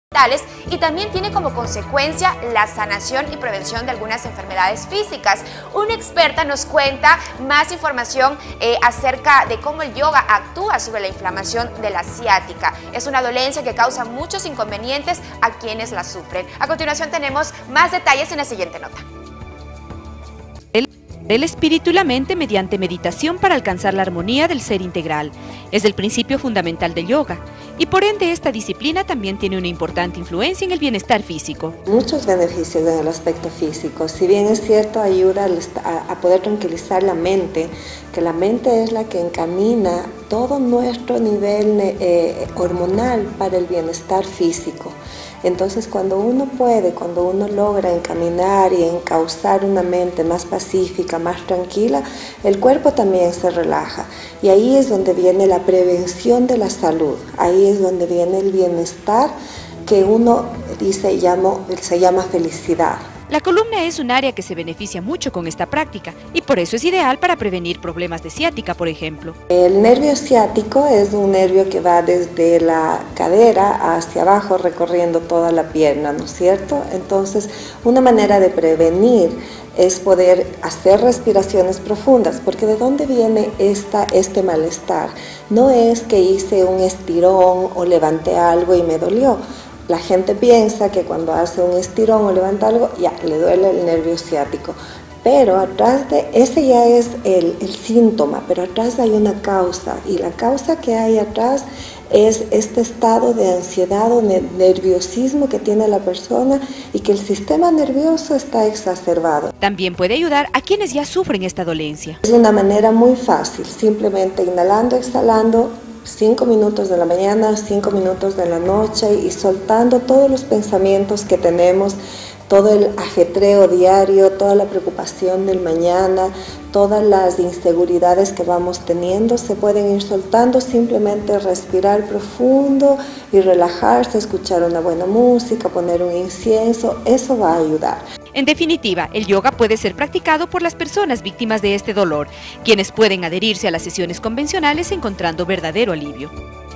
Y también tiene como consecuencia la sanación y prevención de algunas enfermedades físicas. Una experta nos cuenta más información acerca de cómo el yoga actúa sobre la inflamación de la ciática. Es una dolencia que causa muchos inconvenientes a quienes la sufren. A continuación tenemos más detalles en la siguiente nota. El espíritu y la mente mediante meditación para alcanzar la armonía del ser integral. Es el principio fundamental del yoga y por ende esta disciplina también tiene una importante influencia en el bienestar físico. Muchos beneficios en el aspecto físico, si bien es cierto ayuda a poder tranquilizar la mente, que la mente es la que encamina todo nuestro nivel hormonal para el bienestar físico. Entonces cuando uno logra encaminar y encauzar una mente más pacífica, más tranquila, el cuerpo también se relaja. Y ahí es donde viene la prevención de la salud, ahí es donde viene el bienestar que uno se llama felicidad. La columna es un área que se beneficia mucho con esta práctica y por eso es ideal para prevenir problemas de ciática, por ejemplo. El nervio ciático es un nervio que va desde la cadera hacia abajo recorriendo toda la pierna, ¿no es cierto? Entonces, una manera de prevenir es poder hacer respiraciones profundas, porque ¿de dónde viene este malestar? No es que hice un estirón o levanté algo y me dolió. La gente piensa que cuando hace un estirón o levanta algo, ya le duele el nervio ciático. Pero atrás de ese ya es el síntoma, pero atrás hay una causa. Y la causa que hay atrás es este estado de ansiedad o nerviosismo que tiene la persona y que el sistema nervioso está exacerbado. También puede ayudar a quienes ya sufren esta dolencia. Es una manera muy fácil, simplemente inhalando, exhalando, 5 minutos de la mañana, 5 minutos de la noche y soltando todos los pensamientos que tenemos, todo el ajetreo diario, toda la preocupación del mañana, todas las inseguridades que vamos teniendo, se pueden ir soltando, simplemente respirar profundo y relajarse, escuchar una buena música, poner un incienso, eso va a ayudar. En definitiva, el yoga puede ser practicado por las personas víctimas de este dolor, quienes pueden adherirse a las sesiones convencionales encontrando verdadero alivio.